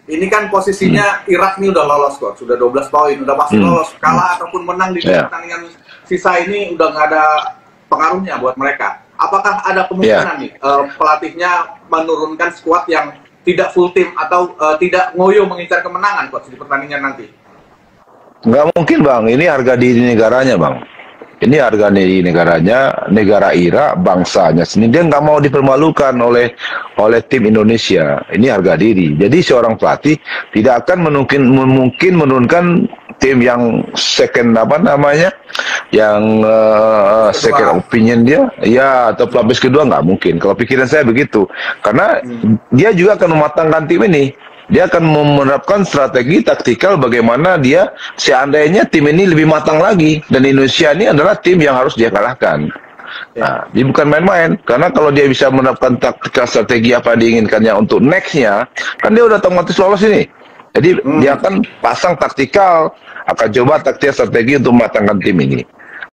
Ini kan posisinya Irak nih udah lolos kok, sudah 12 poin, udah pasti lolos. Kalah ataupun menang di pertandingan sisa ini udah nggak ada pengaruhnya buat mereka. Apakah ada kemungkinan nih pelatihnya menurunkan skuad yang tidak full tim atau tidak ngoyo mengincar kemenangan coach di pertandingan nanti? Nggak mungkin bang, ini harga diri negaranya bang. Ini harga diri negaranya, negara Irak, bangsanya sendiri. Dia nggak mau dipermalukan oleh tim Indonesia. Ini harga diri. Jadi seorang pelatih tidak akan mungkin menurunkan tim yang second yang second opinion dia, ya atau pelapis kedua nggak mungkin. Kalau pikiran saya begitu, karena dia juga akan mematangkan tim ini. Dia akan menerapkan strategi taktikal bagaimana dia seandainya tim ini lebih matang lagi, dan Indonesia ini adalah tim yang harus dia kalahkan. Nah, dia bukan main-main, karena kalau dia bisa menerapkan taktikal strategi apa yang diinginkannya untuk next-nya, kan dia udah otomatis lolos ini. Jadi dia akan pasang taktikal, akan coba taktikal strategi untuk mematangkan tim ini.